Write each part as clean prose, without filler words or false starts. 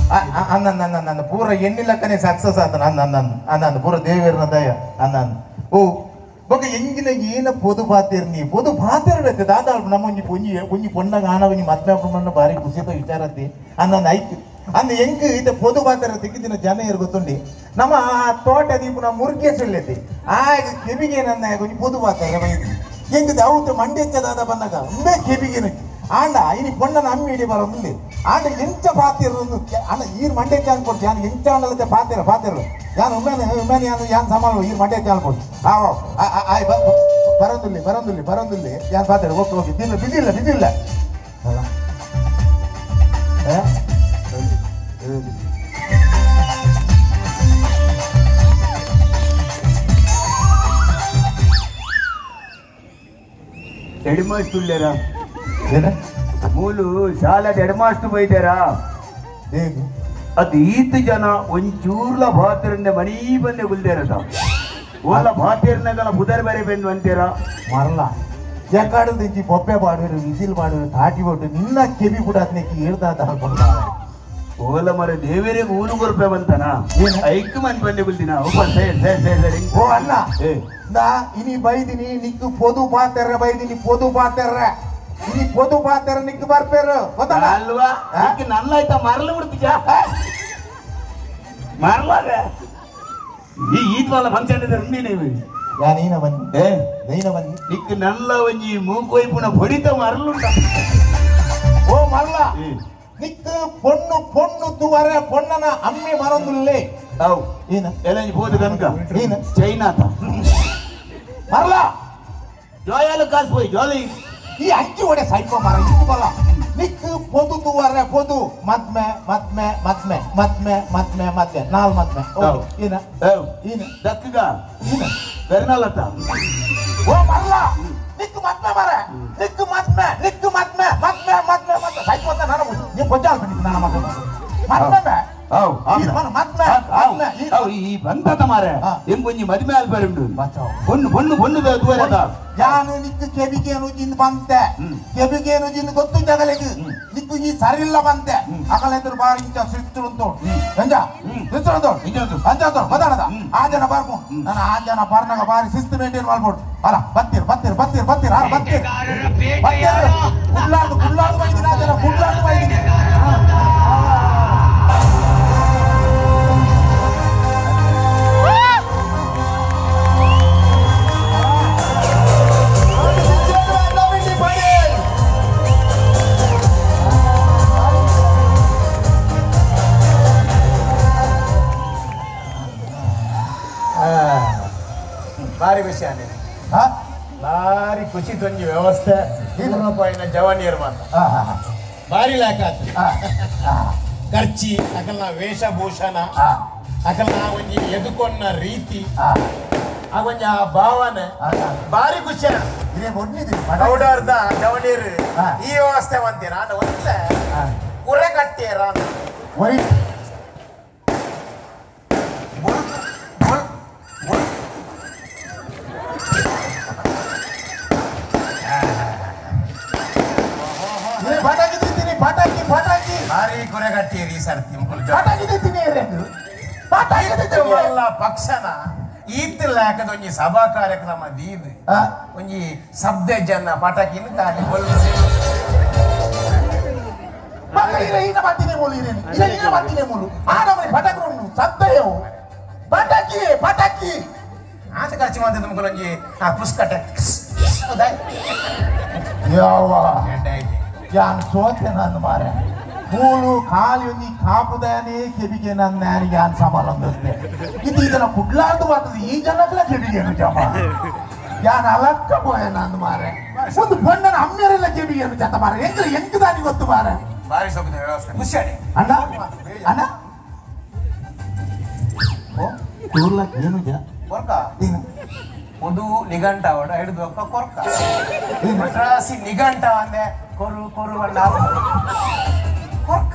ಅಂದ ಪೂರ ಎಣ್ಣಿಲ್ಲಕ್ಕನೆ ಸಕ್ಸಸ್ ಆತ ಅಂದ ಪೂರ ದೇವೇರನ ದಯ ಅಂದ ಓ ಬೊಕ ಎಂಗಿನ ಏನ ಪೊದು ಪಾತೇರ್ ನೀ ಪೊದು ಪಾತೇರ್ ಬೇಕು ದಾದ ನಮ್ಮ ಒಂಜಿ ಪೊಣ್ಣಗ ಆನ ಒಂಜಿ ಮದ್ಮೆ ಬಾರಿ ಖುಷಿತ ವಿಚಾರತಿ ಅಂದ ಐಕ್ ಅಂದ ಎಂಕ್ ಇದ ಪೊದು ಪಾತೇರ ತೆಗಿದಿನ ಜನ ಇರ್ ಗೊತ್ತುಂಡಿ ನಮ್ಮ ತೋಟ ದೀಪು ನಮ್ಮ ಮುರುಕೆ ಸುಳ್ಳೈತಿ ಆಗ ಕೆಬಿಗೆ ನನ್ನ ಒಂಜಿ ಪೊದು ಪಾತೇರ ಬೈತಿ ಎಂಕ್ ಅವತ್ತು ಮಂಡ್ಯಚ್ಚದಾದ ಬಂದಾಗ ಒಂದೇ ಕೆಬಿಗೆ ಆಂಡ ಇನಿ ಪೊಣ್ಣನ ಅಮ್ಮಿಡಿ ಬರೋದಿಲ್ಲ ಆಂಡ ಎಂಚ ಪಾತಿರೋದು ಅಣ್ಣ ಈ ಮಂಡ್ಯ ಚಾನ್ ಕೊಡ್ತಿ ಯಾನು ಎಂಚ ಅಂಡಲತ್ತೆ ಪಾತಿರು ಯಾನು ಉಮ್ಮೇನೆ ಯಾನು ಸಮಾಲ ಈ ಮಂಡ್ಯ ಚಾನ್ ಕೊಡ್ತಿ ಬರೋದಿಲ್ಲ ಯಾನು ಪಾತಿರು ಹೋಗಿ ಬಿಸಿ ಇಲ್ಲ ಹೆಡ್ ಮಾಸ್ಟರ್ ಮೂಲು ಶಾಲೆದ ಹೆಡ್ ಮಾಸ್ಟರ್ ಬೈದಾರ ಅದು ಈತ ಜನ ಒಂಚೂರ್ಲ ಭಾತಿರನ್ನೇ ಮಣಿ ಬಂದೆ ಗುಲ್ದೇರದ ಓಲ ಭಾತಿರ್ನಾಗಲ್ಲ ಬುಧರ್ ಬೇರೆ ಬೆಂದು ಅಂತೀರ ಮರಲ್ಲ ಯಾಕಾಡು ತೆಂಚಿ ಬೊಬ್ಬೆ ಮಾಡುವರು ವಿಸಿಲ್ ಮಾಡುವರು ತಾಟಿ ಕೊಟ್ಟು ನಿನ್ನ ಕೆಬಿ ಕೂಡ ಅದಕ್ಕೆ ಹೇಳ್ದಾದ ಹಾಕೊಂಡ ಓಲ ಮರ ದೇವರಿಗೆ ಊರು ಕೊರಪೆ ಬಂತನ ಐಕ್ ಮಂದಿ ಬಂದೆ ಗುಲ್ದಿನ ಓ ಅಲ್ಲ ನಾ ಇನಿ ಬೈದಿನಿ ನಿಕ್ಕು ಪೊದು ಪಾತೆರ್ರೆ ಬೈದಿನಿ ಪೊದು ಪಾತೆರ್ರೆ ಇನಿ ಪೊದು ಪಾತೆರ ನಿಕ್ಕು ಬರ್ಪೇರು ಗೊತ್ತಲ್ಲ ಅಲ್ವಾ ನನ್ನ ಆಯ್ತಾ ಮರಲ ಬಿಡ್ತೀಯ ಮರಲಾಗ ಈತ್ವಲ್ಲ ಫಂಕ್ಷನ್ ಇದೆ ನೀವು ನೀನ ಬನ್ನಿ ನಿಕ್ಕು ನಲ್ಲ ಒಂಜಿ ಮೂಕೊಯ್ಪುನ ಹೊಡಿತ ಮರಲುಂಟ ಓ ಮರಲ ನಿಕ್ಕು ಪೊಣ್ಣು ತುವರೆ ಪೊಣ್ಣನ ಅಮ್ಮಿ ಮರೊಂದುಲ್ಲೇ ಹೌ ಏನ ಎಲ್ಲಂಜಿ ಪೋದು ಕನಕ ಏನ ಚೈನಾತ ಮರಲ ಜೋಯಾಲು ಕಾಸು ಹೋಯ್ ಜೋಲಿ ಈ ಅಂಚಿ ಒಡೆ ಸೈಕೋ ಮರ ಇದು ಬಲ ನಿಕ್ಕು ಪೊದು ತುವರೆ ಪೊದು ಮದ್ಮೆ ನಾಲ್ ಮದ್ಮೆ ಏನ ದಕ್ಕಗ ಬೆರ್ನಲ್ಲತ್ತ ಓ ಮರಲ ನಿಕ್ಕು ಮದ್ಮೆ ಮರ ನಿಕ್ಕು ಮದ್ಮೆ ಸೈಕೋ ಅಂತ ನಾನು ನೀವು ಬಜ್ಜಾಲ್ ಬಿಡಿ ನನ್ನ ಮದ್ಮೆ ಈ ಬಂತ ಮಾರೆ ಎಂಬೊಂಜಿ ಮದ್ಮೆ ಅಲ್ಬರುಂಡು பொண்ணு ದೂರದ ಯಾನು ನಿಕ್ಕು ಕೆಬಿಗೇನು ಜಿಂದು ಬಂತೆ ಕೆಬಿಗೇನು ಜಿಂದು ಗೊತ್ತು ಜಗಲಿಗೆ ನಿಕ್ಕು ಈ ಸರಿಲ್ಲ ಬಂತೆ ಅಕಲೆಂದ್ರು ಬಾರಿ ಇಂಚ ಸಿರ್ತುಂಟು ಎಂಜ ಸಿರ್ತುಂಟು ಅಂಜಾತು ಮದಾನದ ಆ ಜನ ಬರ್ಬು ನಾನು ಆ ಜನ ಬರ್ನಾಗ ಬಾರಿ ಶಿಸ್ತು ಮೇಂಟೈನ್ ಮಾಡ್ಬೋದು ಅಲ್ಲ ಬತ್ತೀರ್ ಕುಳ್ಳಾರ್ದು ಬೈದಿನ ಆ ಜನ ಕುಳ್ಳಾರ್ದು ಬೈದಿನಿ ಭಾರಿ ವಿಷಯ ಭಾರಿ ಖುಷಿ ತೊಂಜಿ ವ್ಯವಸ್ಥೆ ಪೂರ್ಣಪಾಯಿನ ಜವಾನಿಯರ್ ಮಾತ್ರ ಭಾರಿ ಲಾಕ ಖರ್ಚಿ ಅಕಲ್ನ ವೇಷಭೂಷಣ ಅಕಲ್ನ ಒಂಜಿ ಎದುಕೊನ್ನ ರೀತಿ ಆಗೊಂಜಿ ಆ ಭಾವನೆ ಭಾರಿ ಖುಷಿ ಗೌಡರ್ದ ಜವಾನಿಯರ್ ಈ ವ್ಯವಸ್ಥೆ ಅಂತೀರ ಒಂದೇ ಕುರೆ ಕಟ್ಟಿಯರ ಪಟಾಕಿ ಭಾರಿ ಕುರೆ ಕಟ್ಟಿಯರಿ ಈ ಸರ್ತಿ ಪಕ್ಷನ ಈತ್ ಲಾಕದ ಒಂಜಿ ಸಭಾ ಕಾರ್ಯಕ್ರಮ ದೀದ್ ಒಂಜಿ ಶಬ್ದ ಜನ ಪಟಾಕಿನ ಕಾಲಿ ಪಟಾಕಿ ಆಚೆ ಖರ್ಚು ಮಾಡ್ತಿದ್ದ ಮುಖಲೊಂಜಿ ಪುಸ್ತಕ ಯಾನ್ ಸೋತೆ ನನ್ನ ಮಾರೆ ಮೂಲು ಖಾಲಿ ಕಾಪುದಾನೆ ಕೆಬಿಗೆ ನನ್ನ ಯಾನ್ ಸಮಾಲಂದೆ ಇದು ಇದನ್ನ ಕುಡ್ಲಾರ್ದು ಬರ್ತದೆ ಈ ಜನಕ್ಕೆಲ್ಲ ಕೆಬಿಗೇನು ಜಮ ಯಾನ್ ಅಲಕ್ಕ ಪೋಯ ನನ್ನ ಮಾರೆ ಒಂದು ಬಣ್ಣನ ಅಮ್ಮೆರೆಲ್ಲ ಕೆಬಿಗೇನು ಜತ ಮಾರೆ ಎಂಕ್ ದಾನಿ ಗೊತ್ತು ಮಾರೆ ಭಾರಿ ಸೊಗದ ವ್ಯವಸ್ಥೆ ಖುಷಿ ಅಣ್ಣ ಕೂರ್ಲಕ್ ಏನು ಕೊರ್ಕ ಒಂದು ನಿಘಂಟವಡ ಹಿಡಿದು ಕೊರ್ಕ ಮದ್ರಾಸಿ ನಿಘಂಟ ಅಂದೆ ಕೊರು ಕೊರ್ಕ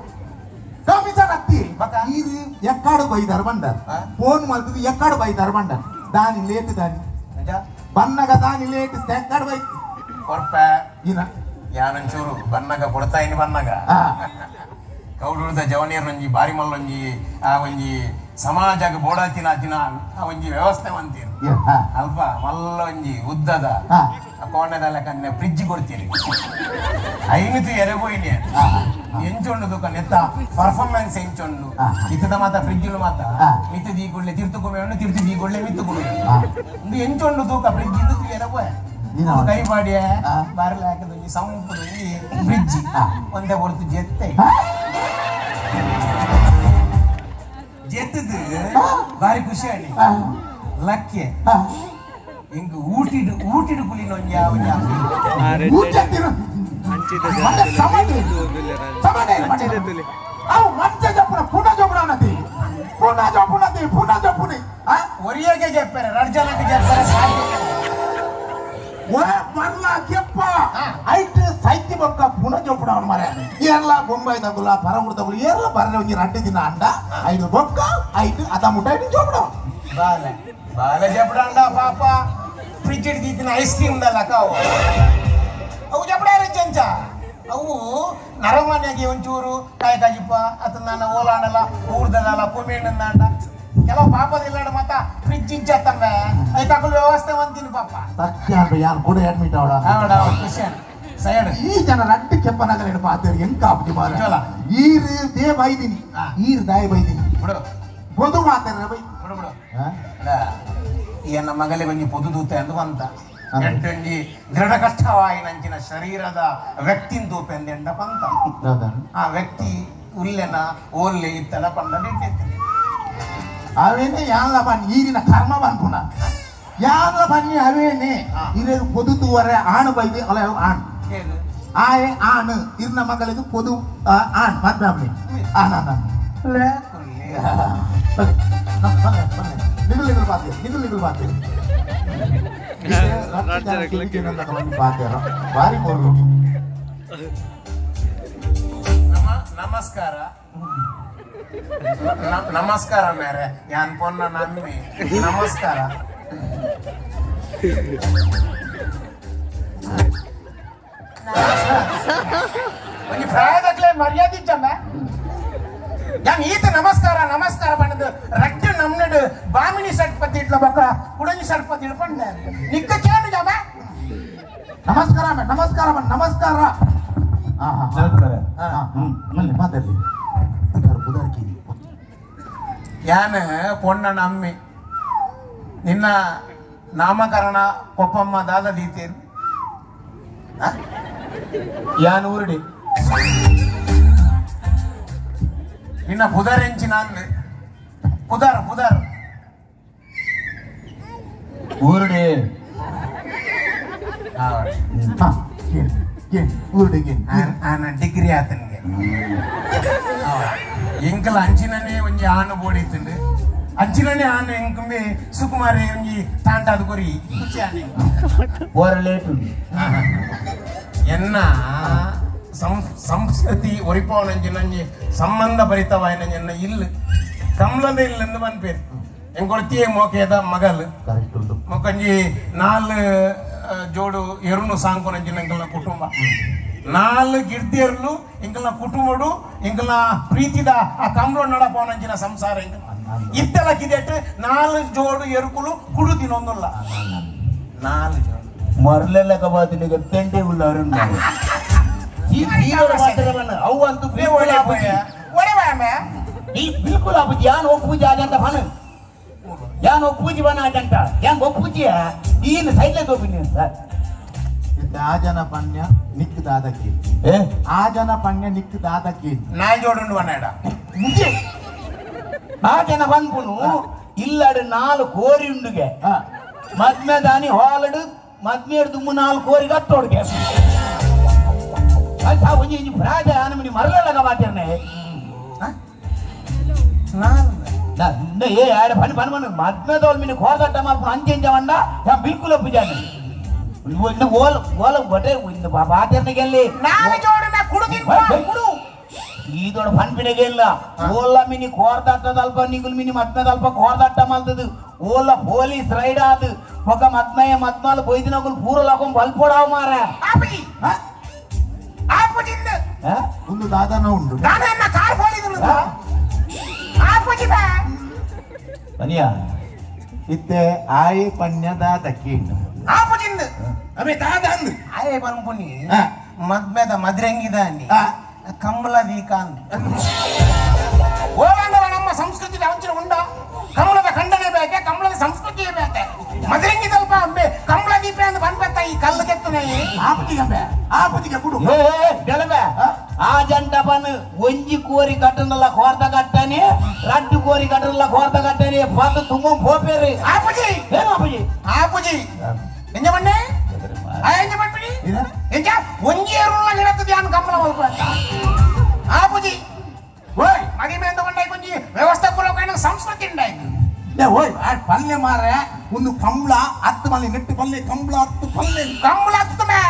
ఇది ఎక్కడ పోయి ధరబండ ఫోన్ మల్తుంది ఎక్కడ పోయి ధరబండ దాని లేట్ దాని బన్నగా దాని లేట్ ఎక్కడ పోయి ಕೊರ್ಪ ಯಾನಂಚೂರು ಬನ್ನಗ ಕೊಡ್ತಾ ಇನಿ ಬನ್ನಗ ಗೌಡದ ಜವನಿಯರ್ ಒಂಜಿ ಬಾರಿ ಮಲ್ಲೊಂಜಿ ಆ ಒಂಜಿ ಸಮಾಜಕ್ಕೆ ಬೋಡಾತಿನ ದಿನ ಆ ಒಂಜಿ ವ್ಯವಸ್ಥೆ ಅಂತೀರಿ ಅಲ್ಪ ಮಲ್ಲ ಒಂಜಿ ಉದ್ದದ ಕೋಣೆದಲ್ಲ ಕನ್ನೆ ಫ್ರಿಡ್ಜ್ ಕೊಡ್ತೀರಿ ಐನಿತು ಎರೆಬೋಯ್ನಿ ಎಂಚೊಂಡು ದುಃಖ ನೆತ್ತ ಪರ್ಫಾರ್ಮೆನ್ಸ್ ಎಂಚೊಂಡು ಇತ್ತದ ಮಾತ ಫ್ರಿಡ್ಜ್ ಮಾತ ಮಿತ್ತು ದೀಗುಳ್ಳೆ ತಿರ್ತುಕೊಮ್ಮೆ ತಿರ್ತು ದೀಗುಳ್ಳೆ ಮಿತ್ತುಕೊಡು ಒಂದು ಎಂಚೊಂಡು ತೂಕ ಫ್ರಿಡ್ಜ್ ಇದು ಎರೆಬೋಯ್ ಕೈ ಮಾಡಿ ಬಾರಲ ಹಾಕಿದ ಸಂಪುದು ಫ್ರಿಡ್ಜ್ ಒಂದೇ ಹೊರತು ಜೆತ್ತೆ ಜೆತ್ತದು ಬಾರಿ ಖುಷಿ ಆಡಿ ಲಕ್ಕೆ ಹಿಂಗ ಊಟಿಡ್ ಕುಲಿ ನೊಂಜ ಒರಿಯಾಗೆ చెప్పారు రడ్జాలకు చెప్పారు మరలా చెప్ప అయితే సైతి బొక్క పున చెప్పడం మరి ఏర్లా బొంబాయి తగుల పరముడు తగులు ఏర్లా బర్రె వచ్చి రడ్డి తిన అండ ఐదు బొక్క ఐదు అతముటైతే చెప్పడం బాగా చెప్పడం పాప ఫ్రిడ్జ్ తీసిన ఐస్ క్రీమ్ దల్లకావు అవు చెప్పడారు చెంచా ಅವು ನರಮನೆಗೆ ಒಂಚೂರು ಕಾಯಿ ಕಾಜಿಪ್ಪ ಅತನ ನನ್ನ ಓಲಾಡಲ್ಲ ಊರ್ದಲ್ಲ ಕೊಮೇಂಡ ಕೆಲವು ಪಾಪದಿಲ್ಲ ಮತ್ತ ಫ್ರಿಡ್ಜ್ ಇಚ್ಚತ್ತಂಬ ಅದಕ್ಕೆ ವ್ಯವಸ್ಥೆ ಅಂತೀನಿ ಪಾಪ ಸತ್ಯ ಯಾರು ಕೂಡ ಅಡ್ಮಿಟ್ ಅವಡ ಖುಷಿ ಸೈಡ್ ಈ ಜನ ರಡ್ಡಿ ಕೆಪ್ಪನಾಗಲ್ಲ ಪಾತೇರಿ ಎಂಕ ಆಪ್ತಿ ಮಾರ ಈರ್ ದೇ ಬೈದಿನಿ ಈರ್ ದಾಯ ಬೈದಿನಿ ಬಿಡು ಬೊದು ಮಾತಾಡ್ರೆ ಬೈ ಬಿಡು ಬಿಡು ಈ ನನ್ನ ಮಗಲೇ ಬಂದು ಪೊದು ದೂತೆ ಅಂದು ಬಂತ ಎಂಟೊಂಜಿ ದೃಢ ಕಷ್ಟವಾಯಿ ನಂಚಿನ ಶರೀರದ ವ್ಯಕ್ತಿನ ದೂಪೆ ಎಂದೆಂಡ ಬಂತ ಆ ವ್ಯಕ್ತಿ ಉಲ್ಲೆನ ಓಲ್ಲೆ ಇತ್ತಲ ಪಂಡ ಅವೇನೆ ಯಾನ್ಲ ಬನ್ನಿ ಈರಿನ ಕರ್ಮ ಬಂದ್ಕುಣ ಯಾನ್ಲ ಬನ್ನಿ ಅವೇನೆ ಇರೇ ಪೊದುತುವರೆ ಆಣು ಬೈದಿ ಅಲ್ಲ ಆಣ್ ಆಯೆ ಆಣು ಇರ್ನ ಮಗಳಿಗೆ ಪೊದು ಆಣ್ ಮತ್ತೆ ಅಮ್ಮಿ ಆಣ ನಿಗಲ್ ಬಾತೆ ಬಾರಿ ಕೊಡ್ರು ನಮಸ್ಕಾರ ನಮಸ್ಕಾರ ಮೇರೆ ಯಾನ್ ಪೊನ್ನ ನಮ್ಮಿ ನಮಸ್ಕಾರ ಒಂದು ಪ್ರಾಯದಕ್ಲೆ ಮರ್ಯಾದೆ ಇಚ್ಚಮ್ಮ ಯಾನ್ ಈತ ನಮಸ್ಕಾರ ನಮಸ್ಕಾರ ಬಂದದ್ದು ರಟ್ಟ ನಮ್ನಡು ಬಾಮಿನಿ ಸಟ್ಪತಿ ಇಟ್ಲ ಬಕ್ಕ ಕುಡಂಜಿ ಸಟ್ಪತಿ ಇಡ್ಕೊಂಡೆ ನಿಕ್ಕ ಕೇಳು ಜಮ ನಮಸ್ಕಾರ ನಮಸ್ಕಾರ ನಮಸ್ಕಾರ ಮಾತಾಡ್ಲಿ ಯಾನ ಪೊಣ್ಣ ನಮ್ಮಿ ನಿನ್ನ ನಾಮಕರಣ ಕೊಪ್ಪಮ್ಮ ದಾದ ದೀತೇನು ಯಾನ್ ಊರುಡಿ ನಿನ್ನ ಪುದರೆಂಚಿ ನಾನು ಪುದರ್ ಊರುಡಿ ಡಿಗ್ರಿ ಆತನಿಗೆ ಎಂಕಲ ಅಂಚಿನನೇ ಒಂಜಿ ಆನು ಬೋಡಿತ್ತುಂಡು ಅಂಚಿನನೇ ಆನು ಎಂಕಂಬಿ ಸುಕುಮಾರಿ ಒಂಜಿ ತಾಂಟಾದ ಕೊರಿ ಖುಷಿ ಆನೆ ಓರಲೇಟು ಎನ್ನ ಸಂಸ್ಕೃತಿ ಒರಿಪವನಂಚಿನಂಜಿ ಸಂಬಂಧ ಭರಿತವಾಯಿನ ಇಲ್ಲು ಕಮಲದ ಇಲ್ಲೆಂದು ಬಂದ್ಪೇರು ಎಂಗೊಳ್ತಿಯೇ ಮೋಕೆದ ಮಗಲು ಮೊಕ್ಕಂಜಿ ನಾಲ್ ಜೋಡು ಎರುನು ಸಾಂಕೊನಂಚಿನ ಎಂಕಲ್ನ ಕುಟುಂಬ ನಾಲ್ ಗಿರ್ದಿಯರ್ಲು ಎಂಕಲ್ನ ಕುಟುಂಬಡು ಎಂಕಲ್ನ ಪ್ರೀತಿದ ಆ ಕಮಲ ನಡಪವನಂಚಿನ ಸಂಸಾರ ಎಂಕ ಇತ್ತೆಲ್ಲ ಕಿದೆಟ್ಟು ನಾಲ್ ಜೋಡು ಎರುಕುಲು ಕುಡು ತಿನ್ನೊಂದುಲ್ಲ ನಾಲ್ ಜೋಡು ಮರಲೆಲ್ಲ ಕಬಾತಿನಿಗೆ ತೆಂಡೆ ಉಳ್ಳವರು ಅವು ಅಂತೂ ಬಿಲ್ಕುಲ್ ಆಪುಜಿ ಯಾನ್ ಒಪ್ಪುಜಿ ಆದಂತ ಬನ ಯಾನ್ ಒಪ್ಪುಜಿ ಬನ ಆದಂತ ಯಾನ್ ಒಪ್ಪುಜಿ ಈನ ಸೈಡ್ಲೆ ತೋಪಿನಿ ಸರ್ ಆಜನ ಪಣ್ಯ ನಿಕ್ ದಾದಕ್ಕೆ ಆಜನ ಪಣ್ಯ ನಿಕ್ ದಾದಕ್ಕೆ ನಾಯಿ ಜೋಡು ಬನ್ನೇಡ ಮುಜೆ ಆ ಜನ ಬಂದ್ಪುನು ಇಲ್ಲಡು 4 ಕೋರಿ ಉಂಡುಗೆ ಮದ್ಮೆ ದಾನಿ ಹಾಲಡು ಮದ್ಮೇಡ್ ದುಮ್ಮು 4 ಕೋರಿ ಗತ್ತೋಡ್ಗೆ ಅದು ಒಂಜಿ ಇಂಜಿ ಪ್ರಾಜ ನಮ್ಮನಿ ಮರಲೆಲ್ಲ ಮಾತಿರ್ನೆ ಏ ಆಡ ಪನಿ ಪನಿ ಮನ ಮದ್ಮೆ ತೋಲ್ ಮಿನಿ ಕೋರ್ಗಟ್ಟ ಮಾಡ್ಕೊಂಡು ಅಂಚೆಂಚ ಮಂಡ ಯಾ ಬಿಲ್ಕುಲ್ ಒಪ್ಪಿಜಾನೆ ಇನ್ನು ಓಲ್ ಓಲ ಬಟೆ ಇನ್ನು ಬಾತಿರ್ನೆಗೆಲ್ಲಿ ನಾಯಿ ಜೋಡನ ಕುಡು ಈದೊಡ ಪನ್ಪಿನೆಗೆ ಇಲ್ಲ ಓಲ್ಲ ಮಿನಿ ಕೋರ್ದಟ್ಟದಲ್ಪ ನಿಗುಲ್ ಮಿನಿ ಮದ್ಮೆದಲ್ಪ ಕೋರ್ದಟ್ಟ ಮಲ್ತದು ಓಲ್ಲ ಪೊಲೀಸ್ ರೈಡ್ ಆದು ఒక మద్మయ మద్మాలు పోయినకులు పూరలోకం బల్పోడావు మారా ఆపి ఆపుజింద ಒಂದು ದಾದನ ಉಂಟು ನಾನನ್ನ ಕಾರ್ ಹೋಗಿದ್ರು ಆಪುಜಿ ಬಾ ಬನಿಯಾ ಇತ್ತೆ ಆಯಿ ಪಣ್ಯದ ದಕ್ಕಿ ಆಪುಜಿಂದು ಅಬೇ ದಾದ ಅಂದು ಆಯೇ ಬಂದ್ಪುನಿ ಮದ್ಮೆದ ಮದ್ರಂಗಿದ ಅನ್ನಿ ಕಮಲ ದೀಕಾಂತ್ ಓಡಂಗರ ನಮ್ಮ ಸಂಸ್ಕೃತಿಗೆ ಅಂಚಿನ ಉಂಡ ಕಮಲದ ಖಂಡನೆ ಬೇಕೆ ಕಮಲದ ಸಂಸ್ಕೃತಿಯೇ ಬೇಕೆ ಮದ್ರಂಗಿ ಸ್ವಲ್ಪ ಕಮಲ ದೀಪ ಅಂತ ಬಂದ್ಬತ್ತ ಈ ಕಲ್ಲು ಕೆತ್ತನೆ ಆಪುಜಿಗೆ ಕೊಡು ಆ ಜಂಟ ಬನ್ ಒಂಜಿ ಕೋರಿ ಕಟ್ಟನಲ್ಲ ಕೋರ್ದ ಕಟ್ಟನೆ ರಡ್ಡು ಕೋರಿ ಕಟ್ಟನಲ್ಲ ಕೋರ್ದ ಕಟ್ಟನೆ ಪದ ತುಂಬ ಹೋಪೇರಿ ಆಪುಜಿ ಏನು ಆಪುಜಿ ಆಪುಜಿ ಎಂಜ ಬನ್ನಿ ಎಂಜ ಬನ್ಬಿಡಿ ಎಂಜ ಒಂಜಿ ಏರುಳ್ಳ ಗಿಡತ್ತು ಧ್ಯಾನ ಕಮಲ ಮಲ್ಪ ಆಪುಜಿ ಓಯ್ ಮದಿಮೆ ಅಂತ ಕೊಂಡಾಯ್ ಕೊಂಜಿ ವ್ಯವಸ್ಥೆ ಪೂರ್ವಕ ಸಂಸ್ಕೃತಿ ಉಂಟಾಯ್ತು ಓಯ್ ಪಲ್ಲೆ ಮಾರೆ ಒಂದು ಕಂಬಳ 10 ಮನೆ ನೆಟ್ಟು ಪಲ್ಲೆ ಕಂಬಳ 10 ಪಲ್ಲೆ ಕಮಲ ಹತ್ತು ಮೇ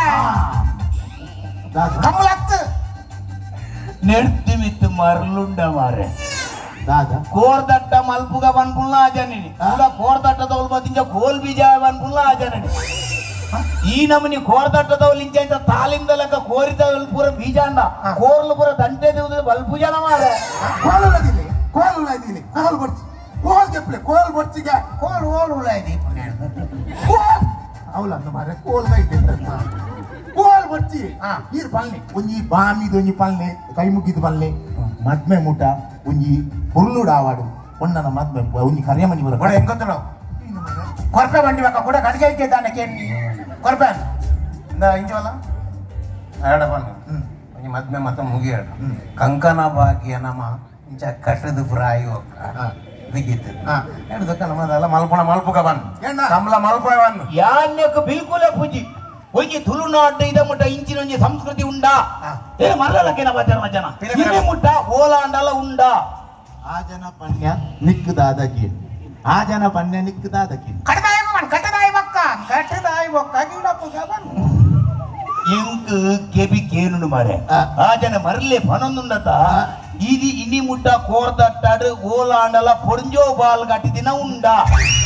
ಕಮಲ ಹತ್ತು ನೆಡ್ತಿ ಮಿತ್ತು ಮರಳುಂಡ ಮಾರೆ ದಾದ ಕೋರ್ದಟ್ಟ ಮಲ್ಪುಗ ಬನ್ಪುಲ್ಲ ಆಜನಿನಿ ಕೂಡ ಕೋರ್ದಟ್ಟದವಲ್ ಬದಿಂಜ ಕೋಲ್ ಬೀಜ ಬನ್ಪುಲ್ಲ ಆಜನಿನಿ ಈ ನಮನಿ ಕೋರ್ದಟ್ಟದವಲ್ ಇಂಚ ಇಂಚ ತಾಲಿಂದ ಲೆಕ್ಕ ಕೋರಿದವಲ್ ಪೂರ ಬೀಜ ಅಂಡ ಕೋರ್ಲು ಪೂರ ದಂಟೆ ದೇವದ ಬಲ್ಪು ಜನ ಮಾರೆ ಕೋಲ್ ಬರ್ಚಿ ಕೋಲ್ ಕೆಪ್ಲೆ ಕೋಲ್ ಬರ್ಚಿಗೆ ಕೋಲ್ ಓಲ್ ಉಳ್ಳಾಯ್ತು ಕೋಲ್ ಅವಲಂದ ಮಾರೆ ಕೋಲ್ ಬೈಟ್ ಕೋಲ್ ಬರ್ಚಿ ಈರ್ ಪಲ್ಲೆ ಒಂಜಿ ಬಾಮಿದ ಒಂಜಿ ಪಲ್ಲೆ ಕೈ ಮುಗಿದ ಪಲ್ಲೆ ಮದ್ಮೆ ಮುಟ ಒಂಜಿ ಹುರ್ಲುಡ ಆವಾಡು ಒಣ್ಣನ ಮದ್ಮೆ ಒಂಜಿ ಕರಿಯಮನಿ ಬರ ಕೂಡ ಹೆಂಗ್ ಗೊತ್ತಲ್ಲ ಕೊರ್ಪೆ ಬಂಡಿ ಬಾಕ ಕೂಡ ಕಡಿಗೆ ಇದ್ದಾನೆ ಕೇಳಿ ಕೊರ್ಪೆ ಇಂಚವಲ್ಲ ಎರಡ ಬನ್ನು ಒಂಜಿ ಮದ್ಮೆ ಮತ್ತ ಮುಗಿಯಾಡು ಕಂಕನ ಭಾಗ್ಯ ನಮ ಇಂಚ ಕಟ್ಟದ ಫ್ರಾಯಿ ಬಿಗಿತ್ತು ಹೇಳಿದಕ್ಕ ನಮ್ಮದೆಲ್ಲ ಮಲ್ಪುಗ ಬನ್ನು ಕಮಲ ಮಲ್ಪುಗ ಬನ್ನು ಯಾನ್ಯಕ ಬಿಲ್ಕುಲ ಪೂಜಿ ಒಂಜಿ ತುಳುನಾಡು ಇದ ಮುಟ್ಟ ಇಂಚಿನ ಒಂಜಿ ಸಂಸ್ಕೃತಿ ಉಂಡಾ ಏ ಮರಲಕ್ಕಿನ ಬಜನ ಜನ ಇಲ್ಲಿ ಮುಟ್ಟ ಓಲಾಂಡಲ ಉಂಡಾ ಆ ಜನ ಪಣ್ಯ ನಿಕ್ಕದಾದಕಿ ಆ ಜನ ಪಣ್ಯ ನಿಕ್ಕದಾದಕಿ ಕಟ್ಟದಾಯಿ ಬೊಕ್ಕ ಗಿಡಪ್ಪುಗ ಬನ್ನು ಎಂಕ್ ಕೆಬಿ ಕೇನುಂಡು ಮಾರೆ ಆ ಜನ ಮರಲೆ ಪನೊಂದುಂಡತ ఇది ఇని ముట్ట కోర్దట్టాడు ఓలాండల పొంజో బాల్ కట్టిదిన ఉండా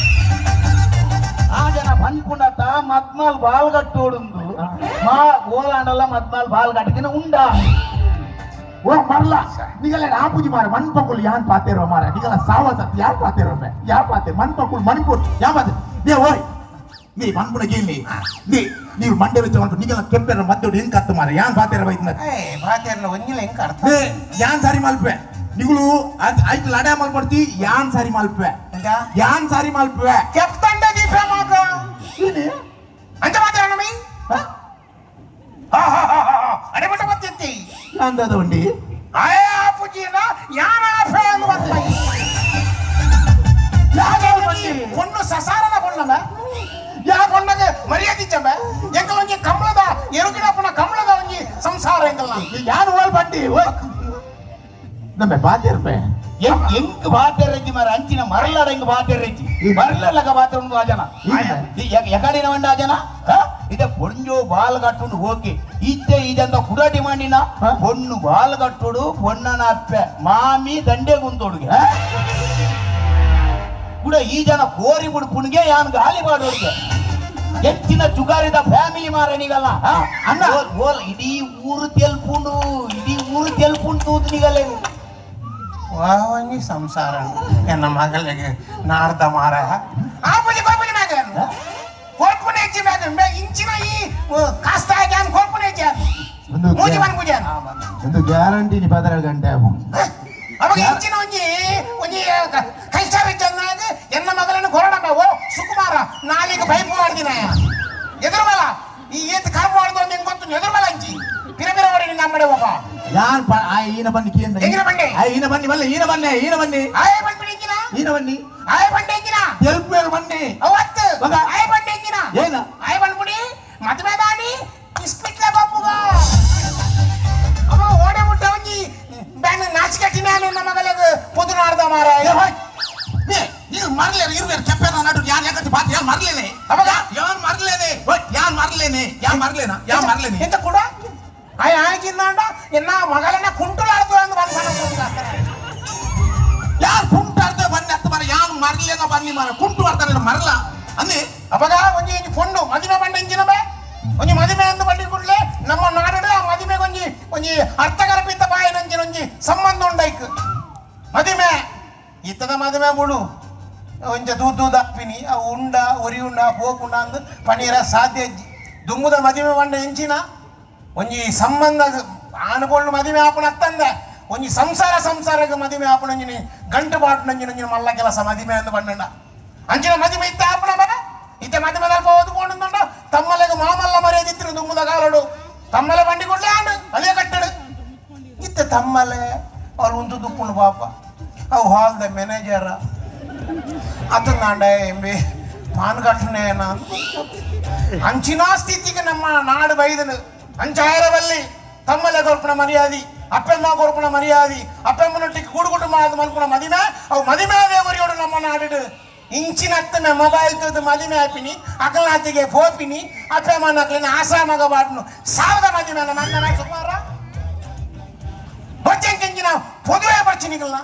ఆ జన పన్పుండట మద్మాల్ బాల్ కట్టోడుందు మా ఓలాండల మద్మాల్ బాల్ కట్టిదిన ఉండా ಓ ಮರ್ಲ ನಿಗಲ ಆಪುಜಿ ಮಾರೆ ಮನ್ಪಕುಲ್ ಯಾನ್ ಪಾತೇರೋ ಮಾರೆ ನಿಗಲ ಸಾವಸತ್ ಯಾನ್ ಪಾತೇರೋ ಮೆ ಯಾ ಪಾತೆ ಮನ್ಪಕುಲ್ ಮಣಿಪುರ್ ಯಾ ಪಾತೆ ದೇ ಓಯ್ ನೀ ಮನ್ಪುನ ಗೇಲಿ ನೀವು ಮಂಡೆ ವೆಚ್ಚ ಮನ್ಪು ನಿಗಲ ಕೆಂಪೆರ ಮದ್ದೋಡು ಹೆಂಗ್ ಕತ್ತು ಮಾರೆ ಯಾನ್ ಪಾತೇರ ಬೈತ್ನ ಭಾತಿಯರ್ನ ಒಂಜಿಲ ಹೆಂಗ್ ಅರ್ಥ ಯಾನ್ ಸಾರಿ ಮಲ್ಪೆ ನಿಗುಲು ಆಯ್ತು ಲಡ ಮಲ್ಪಡ್ತಿ ಯಾನ್ ಸಾರಿ ಮಲ್ಪೆ ಯಾನ್ ಸಾರಿ ಮಲ್ಪೆ ಕೆಪ್ತಂಡ ದೀಪ ಮಾತ ಅಂತ ಮಾತಾಡ ನಮಿ ಅಡೆಮಟ ಬತ್ತಿತ್ತಿ ಅಂದದ ಉಂಡಿ ಆಯ ಆಪುಜಿನ ಯಾನ ಆಫೆ ಅನ್ನು ಬತ್ತೈ பொண்ணு சசாரன பொண்ணல ಯಾ பொண்ணಗೆ ಮರ್ಯಾದೆ ಚಂಬ ಎಂಕ ಒಂಜಿ ಕಮಲದ ಎರುಗಿಡಪ್ಪನ ಕಮಲದ ಒಂಜಿ ಸಂಸಾರ ಎಂಕಲ್ಲ ಯಾನ್ ಓಲ್ ಬಡ್ಡಿ ಓಯ್ ನಮ್ಮೆ ಬಾತಿರ್ಪೆ ಎಂಕ್ ಬಾತೆರೆಜ್ಜಿ ಮಾರ ಅಂಚಿನ ಮರಲಡ ಎಂಕ್ ಬಾತೆರೆಜ್ಜಿ ಮರಲಗ ಬಾತೆ ಉಂಡು ಆ ಜನ ಎಕಡಿನ ಮಂಡ ಆ ಜನ ಇದ ಪೊಂಜೋ ಬಾಲ್ ಕಟ್ಟುಂಡು ಹೋಗಿ ಇತ್ತೆ ಇದಂತ ಕುಡಾಟಿ ಮಾಡಿನ ಪೊಣ್ಣು ಬಾಲ್ ಕಟ್ಟುಡು ಪೊಣ್ಣನ ಅಪ್ಪೆ ಮಾಮಿ ದಂಡೆ ಗುಂತೋಡುಗೆ ಕೂಡ ಈ ಜನ ಕೋರಿ ಬುಡ್ಪುಣ್ಗೆ ಯಾನ್ ಗಾಲಿ ಮಾಡೋರಿಗೆ ಹೆಚ್ಚಿನ ಚುಗಾರಿದ ಫ್ಯಾಮಿಲಿ ಮಾರನಿಗಲ್ಲ ಅಣ್ಣ ಇಡೀ ಊರು ತೆಲ್ಪುಂಡು ನಿಗಲ್ಲ ವಾವನಿ ಸಂಸಾರ ಎನ್ನ ಮಗಳಿಗೆ ನಾರ್ದ ಮಾರ ಆಪುಜಿ ಕೋಪುಜಿ ಮ್ಯಾಗ ಕೋರ್ಪುನೆ ಹೆಚ್ಚಿ ಮ್ಯಾಗ ಇಂಚಿನ ಈ ಕಾಸ್ತ ಆಗ್ಯಾನ್ ಕೋರ್ಪುನೆ ಹೆಚ್ಚಿ ಮೂಜಿ ಬನ್ ಪೂಜೆ ಒಂದು ಗ್ಯಾರಂಟಿ ನಿ 12 ಗಂಟೆ ಅವಾಗ ಇಂಚಿನ ಒಂಜಿ ಕಷ್ಟ ವೆಚ್ಚನಾಗ ಎನ್ನ ಮಗಳನ್ನು ಕೊರಡಂಬ ಓ ಸುಕುಮಾರ ನಾಲಿಗೆ ಪೈಪು ಮಾಡ್ದಿನ ಎದುರುಬಲ ಈ ಏತ್ ಕರ್ಮ ಮಾಡ್ದು ನಿಂಗೆ ಗೊತ್ತು ಎದುರುಬಲ ಅಂಚಿ ಪಿರಪಿರ ಓಡಿ ನಿನ್ನ ಅಮ್ಮಡೆ ಹೋಗ ಯಾನ್ ಈನ ಬನ್ನಿ ಕೇಂದ್ರ ಎಂಗಿನ ಬಂಡೆ ಈನ ಬನ್ನಿ ಬಲ್ಲ ಈನ ಬನ್ನಿ ಆಯ ಬಂಡಿ ಎಂಗಿನ ಈನ ಬನ್ನಿ ಆಯ ಬಂಡೆ ಎಂಗಿನ ಎಲ್ಪೇರು ಬನ್ನಿ ಅವತ್ತು ಆಯ ಬಂಡೆ ಎಂಗಿನ ಏನ ಆಯ ಬಂದ್ಬಿಡಿ ಮದುವೆ ದಾನಿ ಇಸ್ಪಿಟ್ಲ ಬಾಪುಗ ಅವ ಓಡೆ ಮುಟ್ಟ ಒಂಜಿ ಬ್ಯಾನ್ ನಾಚಿಕಟ್ಟಿನ ನನ್ನ ಮಗಳಿಗೆ ಪುದು ನಾಡ್ದ ಮಾರ ನೀನು ಮರ್ಲೇನೆ ಇರ್ಬೇರು ಕೆಪ್ಪೆನ ನಡು ಯಾನ್ ಯಾಕಂತ ಬಾತ್ ಯಾನ್ ಮರ್ಲೇನೆ ಅವಾಗ ಯಾನ್ ಮರ್ಲೇನೆ ಎಂತ ಕೂಡ ಆಯ ಆಯ್ಕಿಂದ ಎನ್ನ ಮಗಳನ್ನ ಕುಂಟುಲಾಡ್ದು ಅಂದ್ ಬಂದ್ ಯಾರು ಕುಂಟಾಡ್ದೆ ಬನ್ನಿ ಹತ್ತು ಮರ ಯಾನ್ ಮರ್ಲೇನ ಬನ್ನಿ ಮರ ಕುಂಟು ಮಾಡ್ತಾನೆ ಮರಲ ಅನ್ನಿ ಅವಾಗ ಒಂಜಿ ಪೊಂಡು ಮದುವೆ ಬಂಡ ಇಂಚಿನ ಬೇ ಒಂಜಿ ಮದುವೆ ಅಂದು ಬಂಡಿ ಕೂಡಲೇ ನಮ್ಮ ನಾಡು ಆ ಮದುವೆಗೆ ಒಂಜಿ ಒಂಜಿ ಅರ್ಥಗರ್ಭಿತ ಬಾಯಿನಂಚಿನ ಒಂಜಿ ಸಂಬಂಧ ಉಂಡೈಕ್ ಮದಿಮೆ ಇತ್ತದ ಮದುವೆ ಬಿಡು ಒಂಚ ದೂದು ದಪ್ಪಿನಿ ಅವು ಉಂಡ ಉರಿ ಉಂಡ ಹೋಗುಂಡ ಅಂದ್ ಪನೀರ ಸಾಧ್ಯ ದುಮ್ಮುದ ಮದುವೆ ಬಂಡ ಎಂಚಿನ ಒಂಜಿ ಸಂಬಂಧ ಆನುಕೊಂಡು ಮದುವೆ ಆಪಣ ಅತ್ತಂದೆ ಒಂಜಿ ಸಂಸಾರಕ್ಕೆ ಮದುವೆ ಆಪಣ ಗಂಟು ಬಾಟು ಮಲ್ಲ ಕೆಲಸ ಮದುವೆ ಅಂದ್ ಬಂಡ ಅಂಚಿನ ಮದುವೆ ಇತ್ತ ಆಪಣ ಮರ ಇತ್ತ ಮದುವೆ ಸ್ವಲ್ಪ ಓದ್ಕೊಂಡು ತಮ್ಮಲೆಗೆ ಮಾಮಲ್ಲ ಮರ್ಯಾದಿತ್ತಿನ ದುಮ್ಮುದ ಕಾಲಡು ತಮ್ಮಲೆ ಬಂಡಿ ಕೊಡ್ಲೆ ಆಂಡು ಅದೇ ಕಟ್ಟಡು ಇತ್ತ ತಮ್ಮಲೆ ಅವ್ರು ಉಂಟು ದುಪ್ಪುಂಡು ಪಾಪ ಅವು ಹಾಲ್ದ ಮ್ಯಾನೇಜರ ಅತಂದಾಂಡ ಎಂಬಿ ಪಾನ್ ಕಟ್ಟಣೇನ ಅಂಚಿನ ಸ್ಥಿತಿಗೆ ನಮ್ಮ ನಾಡು ಬೈದನು ಅಂಚಾಯರವಲ್ಲಿ ತಮ್ಮಲೆ ಕೊರ್ಪಣ ಮರ್ಯಾದಿ ಅಪ್ಪೆಮ್ಮ ಕೊರ್ಪಣ ಮರ್ಯಾದಿ ಅಪ್ಪೆಮ್ಮನೊಟ್ಟಿಗೆ ಕೂಡುಗುಟ್ಟು ಮಲ್ಪಣ ಮದಿಮೆ ಅವು ಮದಿಮೆ ದೇವರಿಯೋಡು ನಮ್ಮ ನಾಡಿಡು ಇಂಚಿನ ಹತ್ತಮೆ ಮೊಬೈಲ್ ತದ್ದು ಮದಿಮೆ ಹಾಪಿನಿ ಅಕಲ್ನಾತಿಗೆ ಪೋಪಿನಿ ಅಪ್ಪೆಮ್ಮನ ಅಕ್ಲಿನ ಆಸಾಮಗ ಬಾಟ್ನು ಸಾವಿರದ ಮದಿಮೆ ನನ್ನ ಸುಮಾರ ಬಚ್ಚಂಕಿಂಚಿನ ಪೊದುವೆ ಬರ್ಚಿನಿಗಲ್ನ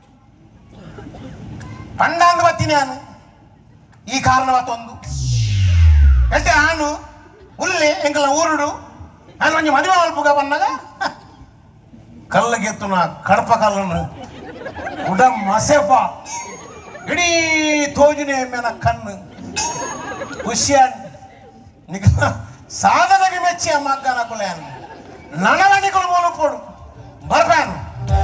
ಪಂಡಾಂದು ಬತ್ತೀನಿ ನಾನು ಈ ಕಾರಣವತ್ತೊಂದು ಎಷ್ಟೇ ಆನು ಉಲ್ಲಿ ಎಂಕಲ್ನ ಊರುಡು ನಾನು ಒಂಜಿ ಮದುವೆ ಮಲ್ಪುಗ ಬಂದಾಗ ಕಲ್ಲಗೆತ್ತು ನಾ ಕಡಪ ಕಲ್ಲನ್ನು ಉಡ ಮಸೆಪ ಇಡೀ ತೋಜಿನೇ ಮೇನ ಕಣ್ಣು ಖುಷಿಯಾನ್ ನಿಕ ಸಾಧನೆಗೆ ಮೆಚ್ಚಿ ಆ ಮಗ್ಗನ ಕುಲೆಯನ್ ನನವನಿಗಳು ಮೂಲಪೋಡು ಬರ್ಬೇನು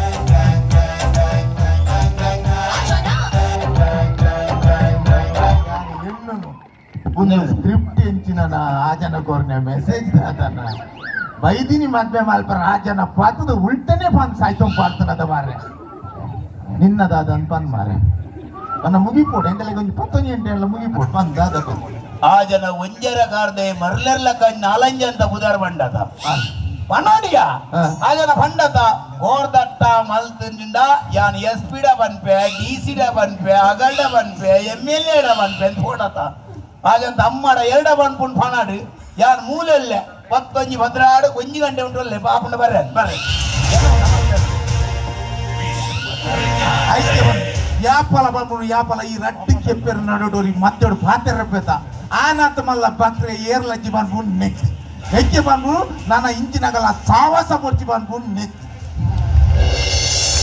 ಸ್ಕ್ರಿಪ್ಟ್ ಎಂಚಿನ ಆಜನ ಕೋರ್ನೆ ಮೆಸೇಜ್ ದಾದನ ಬೈದಿನಿ ಮದ್ವೆ ಮಾಲ್ಪರ ಆಜನ ಪಾತದ ಉಲ್ಟನೆ ಬಂದ್ ಸಾಯ್ತೋ ಪಾಡ್ತನದ ಮಾರೆ ನಿನ್ನದಾದ ಬಂದ್ ಮಾರೆ ನನ್ನ ಮುಗಿಪೋಡು ಎಂಕಲಿಗೆ ಒಂದು 10 ಗಂಟೆ ಎಲ್ಲ ಮುಗಿಪೋಡು ಬಂದ್ ದಾದ ಆ ಜನ ಒಂಜರ ಕಾರ್ದೆ ಮರ್ಲೆರ್ಲ ಕಣ್ಣು ಅಲಂಜ ಅಂತ ಬುದಾರ್ ಬಂಡದ ಪನ್ನೋಡಿಯ ಆ ಜನ ಪಂಡತ ಗೋರ್ದಟ್ಟ ಮಲ್ತಿಂದ ಯಾನ್ SP ಬನ್ಪೆ DC ಬನ್ಪೆ ಅಗಲ್ಡ ಬನ್ಪೆ MLA ಬನ್ಪೆ ಅಂತ ಹೊಡತ ಹಾಗಂತ ಅಮ್ಮಡ 2 ಬನ್ಪುಂಡು ಪನಾಡು ಯಾನ್ ಮೂಲೆಲ್ಲೆ 10 ಭದ್ರಾಡು 1 ಗಂಟೆ ಉಂಟಲ್ಲೇ ಪಾಪುಂಡ ಬರ್ರೆ ಯಾಪಲ ಬಂದ್ಬಿಡು ಯಾಪಲ ಈ ರಟ್ಟಿ ಕೆಪ್ಪೆರು ನಡೋರಿ ಮತ್ತೋಡು ಪಾತೆರ ಪೇತ ಆನಾತ ಮಲ್ಲ ಬಕ್ರೆ ಏರ್ಲಜ್ಜಿ ಬಂದ್ಬಿಡು ನೆಚ್ಚಿ ಹೆಚ್ಚಿ ಬಂದ್ಬಿಡು ನನ್ನ ಇಂಚಿನಾಗಲ್ಲ ಸಾವಾಸ ಮುಚ್ಚಿ ಬಂದ್ಬಿಡು ನೆಚ್ಚಿ